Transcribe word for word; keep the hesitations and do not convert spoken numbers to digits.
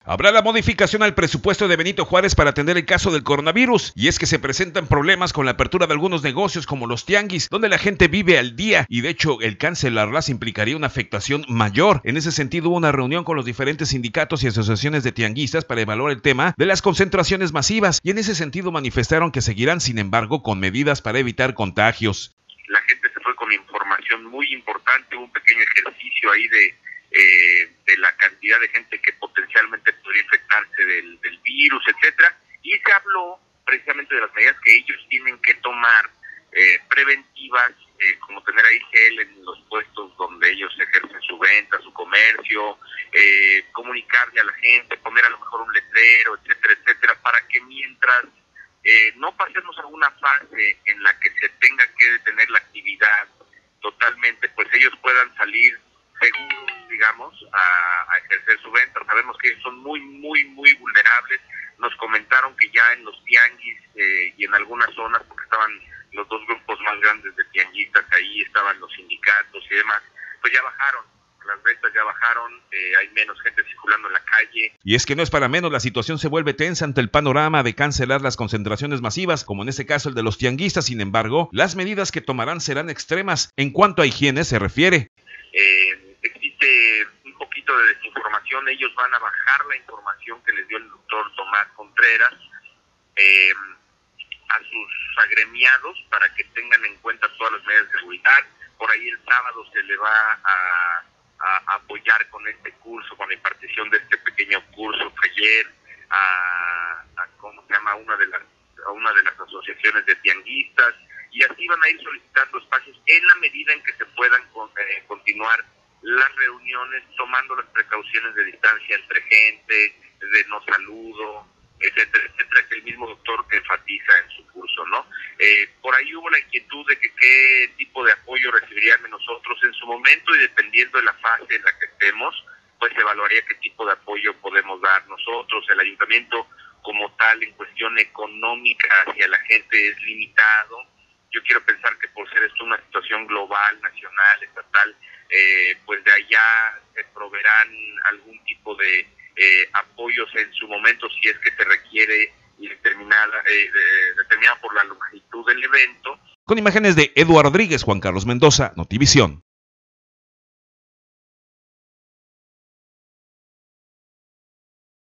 Habrá la modificación al presupuesto de Benito Juárez para atender el caso del coronavirus, y es que se presentan problemas con la apertura de algunos negocios como los tianguis, donde la gente vive al día, y de hecho el cancelarlas implicaría una afectación mayor. En ese sentido, hubo una reunión con los diferentes sindicatos y asociaciones de tianguistas para evaluar el tema de las concentraciones masivas, y en ese sentido manifestaron que seguirán, sin embargo, con medidas para evitar contagios. La gente se fue con información muy importante, un pequeño ejercicio ahí de Eh, de la cantidad de gente que potencialmente podría infectarse del, del virus, etcétera, y se habló precisamente de las medidas que ellos tienen que tomar eh, preventivas, eh, como tener ahí gel en los puestos donde ellos ejercen su venta, su comercio, eh, comunicarle a la gente, poner a lo mejor un letrero, etcétera, etcétera, para que mientras eh, no pasemos a una fase en la que se tenga que detener la actividad totalmente, pues ellos puedan salir seguros, digamos, a, a ejercer su venta. Sabemos que ellos son muy, muy, muy vulnerables. Nos comentaron que ya en los tianguis eh, y en algunas zonas, porque estaban los dos grupos más grandes de tianguistas, ahí estaban los sindicatos y demás, pues ya bajaron, las ventas ya bajaron, eh, hay menos gente circulando en la calle. Y es que no es para menos, la situación se vuelve tensa ante el panorama de cancelar las concentraciones masivas, como en este caso el de los tianguistas. Sin embargo, las medidas que tomarán serán extremas en cuanto a higiene se refiere. Eh, existe un poquito de desinformación. Ellos van a bajar la información que les dio el doctor Tomás Contreras eh, a sus agremiados para que tengan en cuenta todas las medidas de seguridad. Por ahí el sábado se le va a, a apoyar con este curso, con la impartición de este pequeño curso, taller, a, a ¿cómo se llama? Una de las, a una de las asociaciones de tianguistas, y así van a ir solicitando espacios en la medida en que se puedan eh, continuar las reuniones, tomando las precauciones de distancia entre gente, de no saludo, etcétera, etcétera, que el mismo doctor enfatiza en su curso, ¿no? Eh, por ahí hubo la inquietud de que qué tipo de apoyo recibiríamos nosotros en su momento, y dependiendo de la fase en la que estemos, pues se evaluaría qué tipo de apoyo podemos dar nosotros. El ayuntamiento como tal, en cuestión económica hacia la gente, es limitado. Yo quiero pensar que por ser esto una situación global, nacional, estatal, eh, pues de allá se proveerán algún tipo de eh, apoyos en su momento, si es que se requiere, y determinada, eh, de, determinada por la longitud del evento. Con imágenes de Eduardo Rodríguez, Juan Carlos Mendoza, Notivisión.